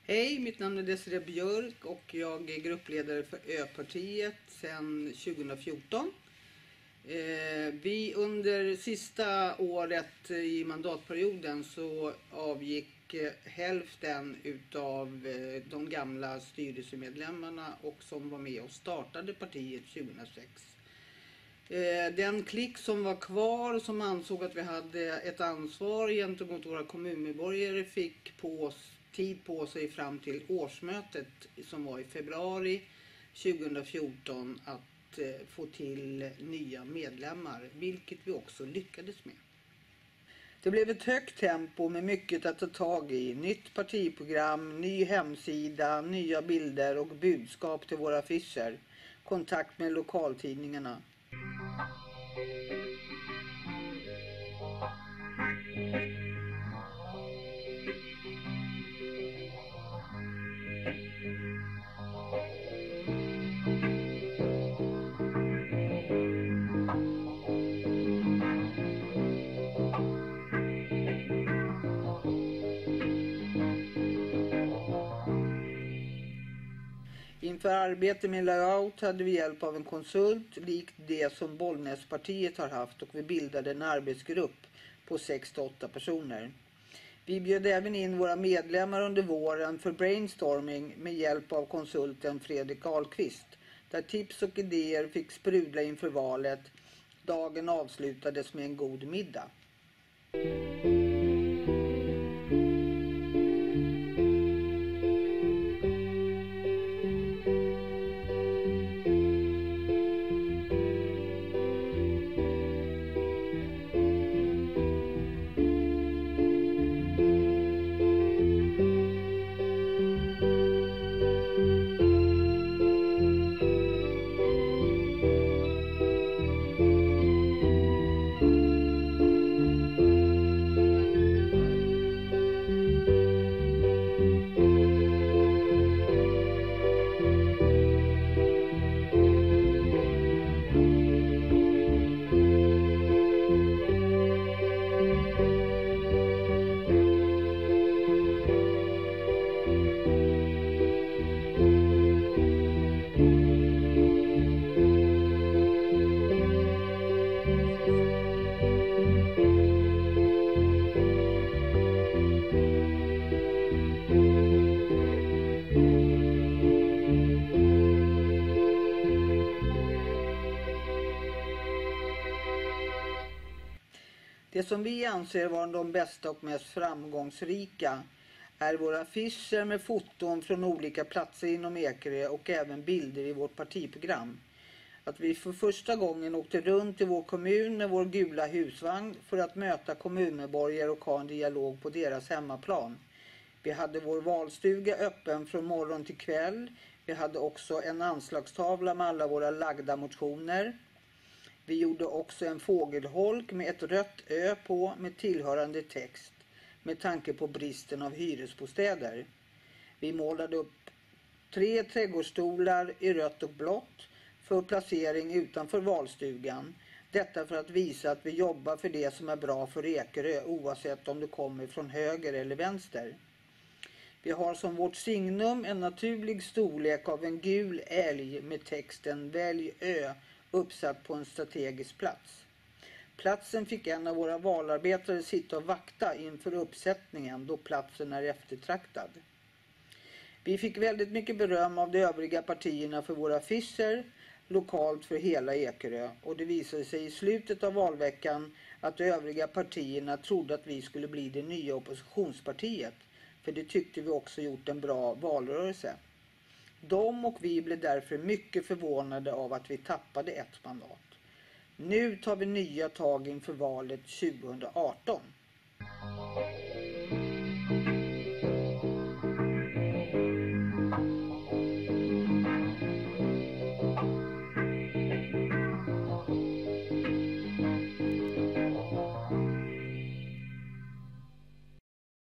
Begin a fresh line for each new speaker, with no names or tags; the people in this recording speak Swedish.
Hej, mitt namn är Desiree Björk och jag är gruppledare för Ö-partiet sedan 2014. Vi under sista året i mandatperioden så avgick hälften utav de gamla styrelsemedlemmarna och som var med och startade partiet 2006. Den klick som var kvar som ansåg att vi hade ett ansvar gentemot våra kommunmedborgare fick tid på sig fram till årsmötet som var i februari 2014 att få till nya medlemmar, vilket vi också lyckades med. Det blev ett högt tempo med mycket att ta tag i, nytt partiprogram, ny hemsida, nya bilder och budskap till våra affischer, kontakt med lokaltidningarna. Inför arbete med layout hade vi hjälp av en konsult likt det som Bollnäspartiet har haft och vi bildade en arbetsgrupp på 6-8 personer. Vi bjöd även in våra medlemmar under våren för brainstorming med hjälp av konsulten Fredrik Ahlqvist, där tips och idéer fick sprudla inför valet. Dagen avslutades med en god middag. Det som vi anser vara de bästa och mest framgångsrika är våra affischer med foton från olika platser inom Ekerö och även bilder i vårt partiprogram. Att vi för första gången åkte runt i vår kommun med vår gula husvagn för att möta kommunmedborgare och ha en dialog på deras hemmaplan. Vi hade vår valstuga öppen från morgon till kväll. Vi hade också en anslagstavla med alla våra lagda motioner. Vi gjorde också en fågelholk med ett rött ö på med tillhörande text med tanke på bristen av hyresbostäder. Vi målade upp 3 trädgårdsstolar i rött och blått för placering utanför valstugan. Detta för att visa att vi jobbar för det som är bra för Ekerö oavsett om det kommer från höger eller vänster. Vi har som vårt signum en naturlig storlek av en gul älg med texten Välj ö uppsatt på en strategisk plats. Platsen fick en av våra valarbetare sitta och vakta inför uppsättningen då platsen är eftertraktad. Vi fick väldigt mycket beröm av de övriga partierna för våra affischer lokalt för hela Ekerö och det visade sig i slutet av valveckan att de övriga partierna trodde att vi skulle bli det nya oppositionspartiet, för det tyckte vi också gjort en bra valrörelse. De och vi blev därför mycket förvånade av att vi tappade ett mandat. Nu tar vi nya tag inför valet 2018.